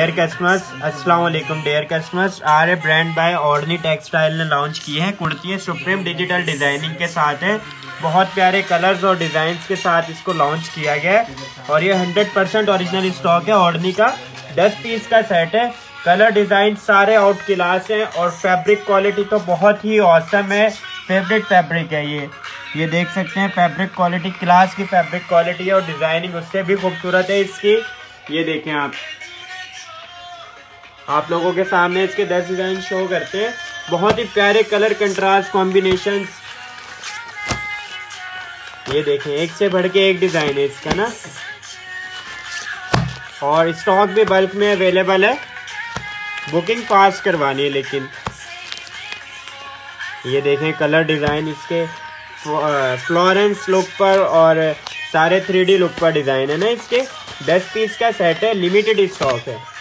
Dear customers, अस्सलाम वालेकुम dear customers. Our brand by ऑर्डनी टेक्सटाइल ने लॉन्च की है कुर्ती सुप्रीम डिजिटल डिजाइनिंग के साथ है। बहुत प्यारे कलर्स और डिजाइन्स के साथ इसको लॉन्च किया गया है और ये 100% ओरिजिनल स्टॉक है। ऑर्डनी का 10 पीस का सेट है। कलर डिजाइन सारे आउट क्लास हैं और फैब्रिक क्वालिटी तो बहुत ही औसम है। फेवरेट फैब्रिक है ये देख सकते हैं। फैब्रिक क्वालिटी क्लास की फैब्रिक क्वालिटी है और डिजाइनिंग उससे भी खूबसूरत है इसकी। ये देखें आप लोगों के सामने इसके 10 डिजाइन शो करते हैं। बहुत ही प्यारे कलर कंट्रास्ट कॉम्बिनेशन। ये देखें, एक से बढ़ के एक डिजाइन है इसका ना, और स्टॉक भी बल्क में अवेलेबल है। बुकिंग पास करवानी है लेकिन। ये देखें कलर डिजाइन इसके फ्लोरेंस लुक पर और सारे 3D लुक पर डिजाइन है ना इसके। 10 पीस का सेट है, लिमिटेड स्टॉक है।